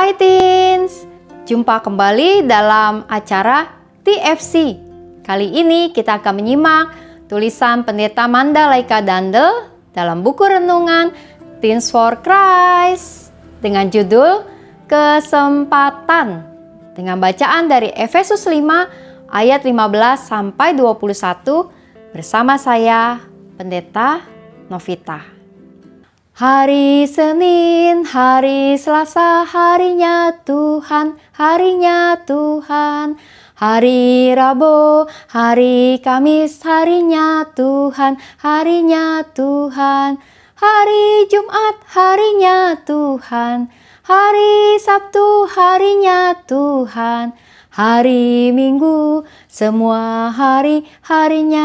Hai Teens, jumpa kembali dalam acara TFC. Kali ini kita akan menyimak tulisan Pendeta Mandalaika Dandel dalam buku renungan Teens for Christ dengan judul Kesempatan, dengan bacaan dari Efesus 5 ayat 15 sampai 21 bersama saya, Pendeta Novita. Hari Senin, hari Selasa, harinya Tuhan, harinya Tuhan. Hari Rabu, hari Kamis, harinya Tuhan, harinya Tuhan. Hari Jumat, harinya Tuhan. Hari Sabtu, harinya Tuhan. Hari Minggu, semua hari, harinya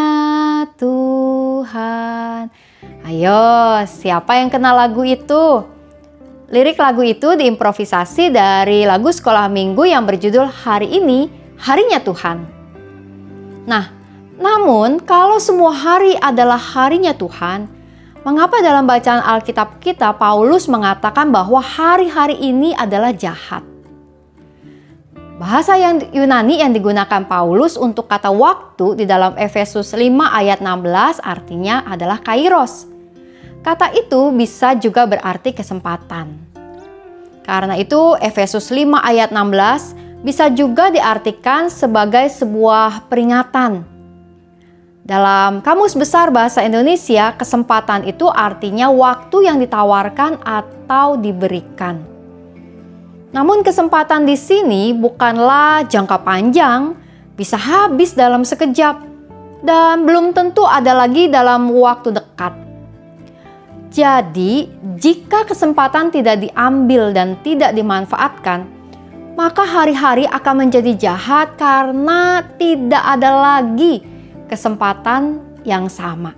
Tuhan. Ayo, siapa yang kenal lagu itu? Lirik lagu itu diimprovisasi dari lagu sekolah minggu yang berjudul Hari Ini, Harinya Tuhan. Nah, namun kalau semua hari adalah harinya Tuhan, mengapa dalam bacaan Alkitab kita Paulus mengatakan bahwa hari-hari ini adalah jahat? Bahasa yang Yunani yang digunakan Paulus untuk kata waktu di dalam Efesus 5 ayat 16 artinya adalah kairos. Kata itu bisa juga berarti kesempatan. Karena itu Efesus 5 ayat 16 bisa juga diartikan sebagai sebuah peringatan. Dalam Kamus Besar Bahasa Indonesia, kesempatan itu artinya waktu yang ditawarkan atau diberikan. Namun kesempatan di sini bukanlah jangka panjang, bisa habis dalam sekejap, dan belum tentu ada lagi dalam waktu dekat. Jadi, jika kesempatan tidak diambil dan tidak dimanfaatkan, maka hari-hari akan menjadi jahat karena tidak ada lagi kesempatan yang sama.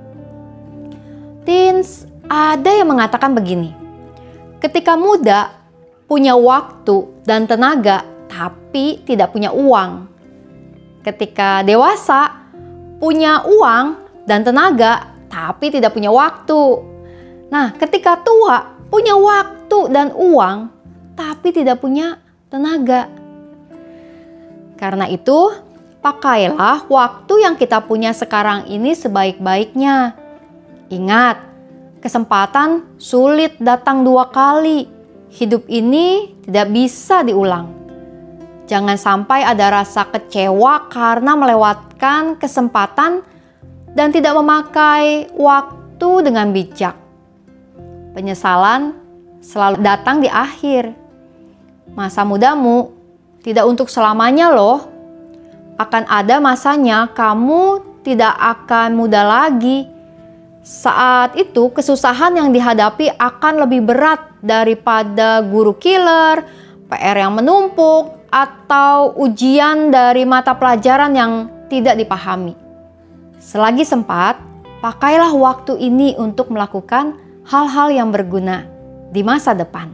Teens, ada yang mengatakan begini, ketika muda, punya waktu dan tenaga, tapi tidak punya uang. Ketika dewasa, punya uang dan tenaga, tapi tidak punya waktu. Nah, ketika tua, punya waktu dan uang, tapi tidak punya tenaga. Karena itu, pakailah waktu yang kita punya sekarang ini sebaik-baiknya. Ingat, kesempatan sulit datang 2 kali. Hidup ini tidak bisa diulang. Jangan sampai ada rasa kecewa karena melewatkan kesempatan dan tidak memakai waktu dengan bijak. Penyesalan selalu datang di akhir. Masa mudamu tidak untuk selamanya loh. Akan ada masanya kamu tidak akan muda lagi. Saat itu kesusahan yang dihadapi akan lebih berat daripada guru killer, PR yang menumpuk, atau ujian dari mata pelajaran yang tidak dipahami. Selagi sempat, pakailah waktu ini untuk melakukan hal-hal yang berguna di masa depan.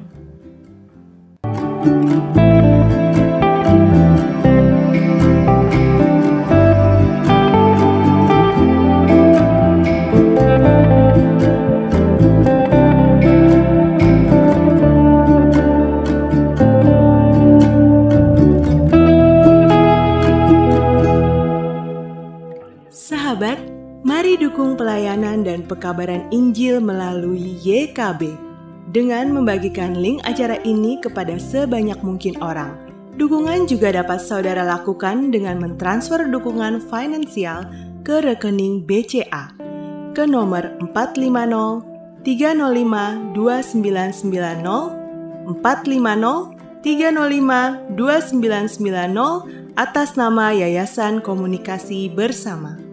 Sahabat, mari dukung pelayanan dan pekabaran Injil melalui YKB dengan membagikan link acara ini kepada sebanyak mungkin orang. Dukungan juga dapat saudara lakukan dengan mentransfer dukungan finansial ke rekening BCA ke nomor 450 305 2990 450 305 2990 atas nama Yayasan Komunikasi Bersama.